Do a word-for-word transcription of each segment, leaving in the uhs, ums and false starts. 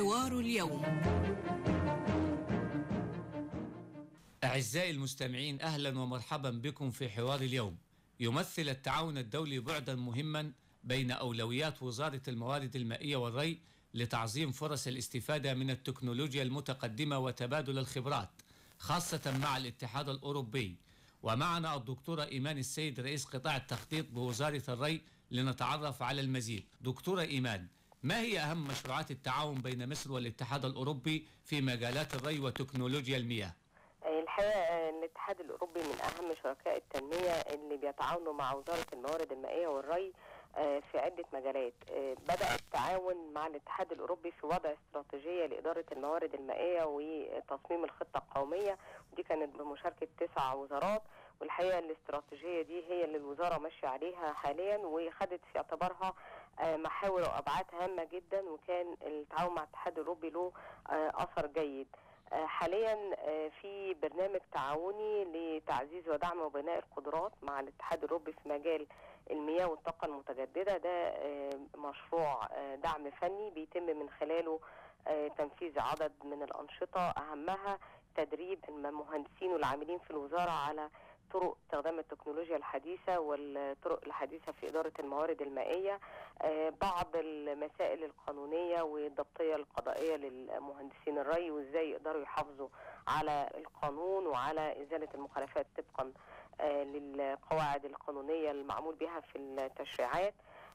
حوار اليوم. أعزائي المستمعين، أهلا ومرحبا بكم في حوار اليوم. يمثل التعاون الدولي بعدا مهما بين أولويات وزارة الموارد المائية والري لتعظيم فرص الاستفادة من التكنولوجيا المتقدمة وتبادل الخبرات، خاصة مع الاتحاد الأوروبي. ومعنا الدكتورة إيمان السيد رئيس قطاع التخطيط بوزارة الري لنتعرف على المزيد. دكتورة إيمان، ما هي أهم مشروعات التعاون بين مصر والاتحاد الأوروبي في مجالات الري وتكنولوجيا المياه؟ الحقيقة الاتحاد الأوروبي من أهم شركاء التنمية اللي بيتعاونوا مع وزارة الموارد المائية والري في عدة مجالات. بدأ التعاون مع الاتحاد الأوروبي في وضع استراتيجية لإدارة الموارد المائية وتصميم الخطة القومية، ودي كانت بمشاركة تسع وزارات. والحقيقة الاستراتيجية دي هي اللي الوزارة ماشية عليها حاليا، وخدت في اعتبارها محاور وأبعاد هامة جدا، وكان التعاون مع الاتحاد الأوروبي له أثر جيد. حاليا في برنامج تعاوني لتعزيز ودعم وبناء القدرات مع الاتحاد الأوروبي في مجال المياه والطاقة المتجددة. ده مشروع دعم فني بيتم من خلاله تنفيذ عدد من الأنشطة، أهمها تدريب المهندسين والعاملين في الوزارة على طرق استخدام التكنولوجيا الحديثة والطرق الحديثة في إدارة الموارد المائية، بعض المسائل القانونية والضبطية القضائية للمهندسين الري، وإزاي يقدروا يحافظوا على القانون وعلى إزالة المخالفات طبقا للقواعد القانونية المعمول بها في التشريعات.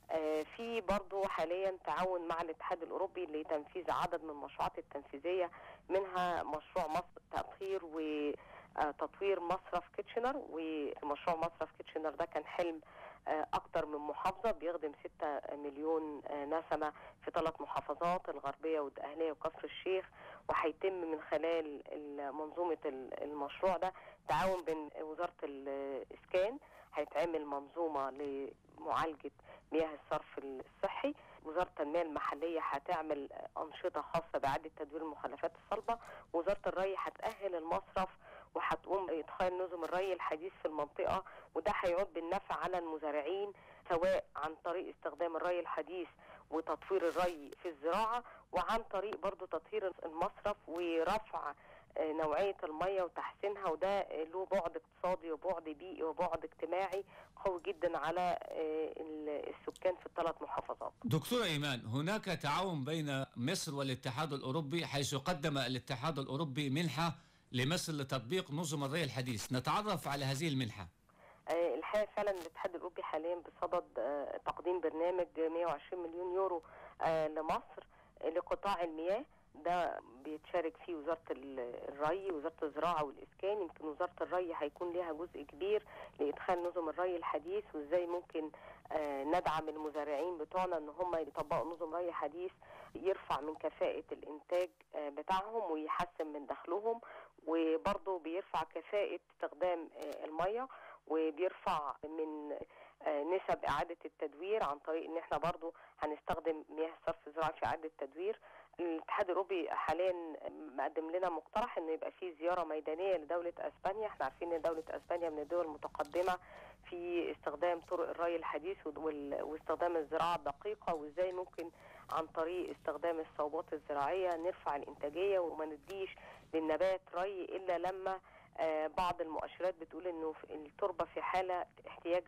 في برضو حاليا تعاون مع الاتحاد الأوروبي لتنفيذ عدد من المشروعات التنفيذية، منها مشروع مصر تأطير و تطوير مصرف كيتشنر. ومشروع مصرف كيتشنر ده كان حلم أكتر من محافظة، بيخدم ستة مليون نسمة في ثلاث محافظات، الغربية والدقهلية وكفر الشيخ. وهيتم من خلال منظومة المشروع ده تعاون بين وزارة الإسكان، هيتعمل منظومة لمعالجة مياه الصرف الصحي. وزارة التنمية المحلية هتعمل أنشطة خاصة بإعادة تدوير المخلفات الصلبة. وزارة الري هتأهل المصرف وهتقوم بإدخال نظم الري الحديث في المنطقة، وده هيعود بالنفع على المزارعين، سواء عن طريق استخدام الري الحديث وتطوير الري في الزراعة، وعن طريق برضو تطهير المصرف ورفع نوعية المية وتحسينها. وده له بعد اقتصادي وبعد بيئي وبعد اجتماعي قوي جدا على السكان في الثلاث محافظات. دكتورة إيمان، هناك تعاون بين مصر والاتحاد الأوروبي، حيث قدم الاتحاد الأوروبي منحة لمصر لتطبيق نظم الري الحديث. نتعرف على هذه المنحة. الحقيقة فعلا الاتحاد الأوروبي حاليا بصدد تقديم برنامج مئة وعشرين مليون يورو لمصر لقطاع المياه. ده بيتشارك فيه وزارة الري ووزارة الزراعة والإسكان. يمكن وزارة الري هيكون لها جزء كبير لإدخال نظم الري الحديث، وإزاي ممكن آه ندعم المزارعين بتوعنا إن هم يطبقوا نظم ري حديث يرفع من كفاءة الإنتاج آه بتاعهم ويحسن من دخلهم، وبرضه بيرفع كفاءة استخدام آه المية، وبيرفع من آه نسب إعادة التدوير عن طريق إن إحنا برضه هنستخدم مياه الصرف الزراعي في إعادة التدوير. الاتحاد الأوروبي حاليا مقدم لنا مقترح انه يبقى فيه زيارة ميدانية لدولة اسبانيا. احنا عارفين ان دولة اسبانيا من الدول المتقدمة في استخدام طرق الري الحديث واستخدام الزراعة الدقيقة، وازاي ممكن عن طريق استخدام الصوبات الزراعية نرفع الانتاجية وما نديش للنبات ري الا لما آه بعض المؤشرات بتقول انه التربة في حالة احتياج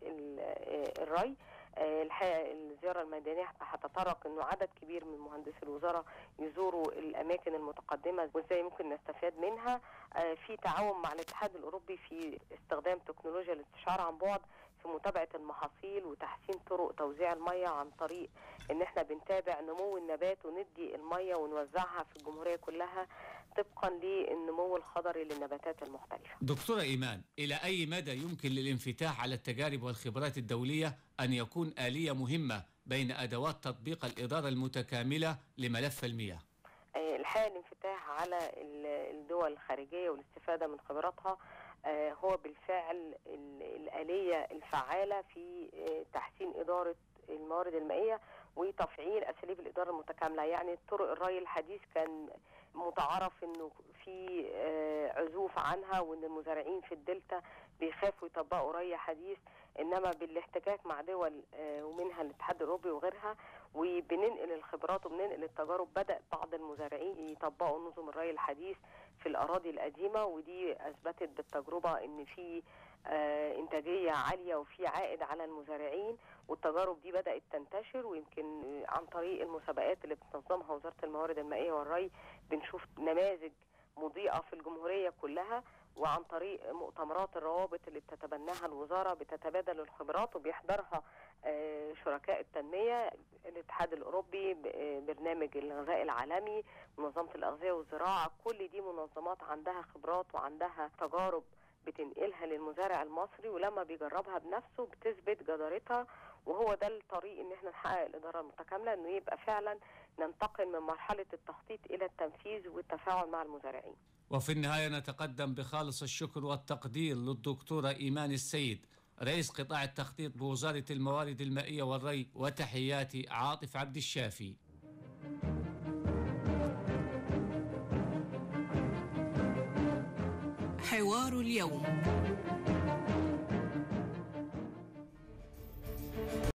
للري. آه الحقيقة الزيارة الميدانية هتتطرق انه عدد كبير من مهندسي الوزارة يزوروا الاماكن المتقدمة وازاي ممكن نستفاد منها. آه في تعاون مع الاتحاد الاوروبي في استخدام تكنولوجيا الاستشعار عن بعد في متابعة المحاصيل وتحسين طرق توزيع المية، عن طريق ان احنا بنتابع نمو النبات وندي المية ونوزعها في الجمهورية كلها طبقا للنمو الخضري للنباتات المختلفة. دكتورة إيمان، إلى أي مدى يمكن للانفتاح على التجارب والخبرات الدولية أن يكون آلية مهمة بين أدوات تطبيق الإدارة المتكاملة لملف المياه؟ الحقيقة الانفتاح على الدول الخارجية والاستفادة من خبراتها هو بالفعل الآلية الفعالة في تحسين إدارة الموارد المائية وتفعيل أساليب الإدارة المتكاملة. يعني طرق الري الحديث كان متعارف انه في عزوف عنها، وان المزارعين في الدلتا بيخافوا يطبقوا ري حديث، انما بالاحتكاك مع دول ومنها الاتحاد الاوروبي وغيرها وبننقل الخبرات وبننقل التجارب، بدأ بعض المزارعين يطبقوا نظم الري الحديث في الاراضي القديمه، ودي اثبتت بالتجربه ان في آه انتاجيه عاليه وفي عائد على المزارعين، والتجارب دي بدات تنتشر. ويمكن عن طريق المسابقات اللي بتنظمها وزاره الموارد المائيه والري بنشوف نماذج مضيئه في الجمهوريه كلها، وعن طريق مؤتمرات الروابط اللي بتتبناها الوزاره بتتبادل الخبرات وبيحضرها آه شركاء التنميه، الاتحاد الاوروبي، برنامج الغذاء العالمي، منظمه الاغذيه والزراعه. كل دي منظمات عندها خبرات وعندها تجارب بتنقلها للمزارع المصري، ولما بيجربها بنفسه بتثبت جدارتها. وهو ده الطريق ان احنا نحقق الاداره المتكامله، انه يبقى فعلا ننتقل من مرحله التخطيط الى التنفيذ والتفاعل مع المزارعين. وفي النهايه نتقدم بخالص الشكر والتقدير للدكتوره ايمان السيد، رئيس قطاع التخطيط بوزاره الموارد المائيه والري، وتحياتي عاطف عبد الشافي. حوار اليوم.